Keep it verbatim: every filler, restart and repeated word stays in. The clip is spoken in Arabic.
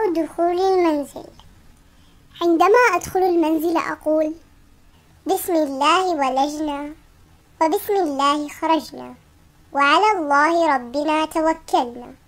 دعاء دخول المنزل. عندما أدخل المنزل أقول: بسم الله ولجنا وبسم الله خرجنا وعلى الله ربنا توكلنا.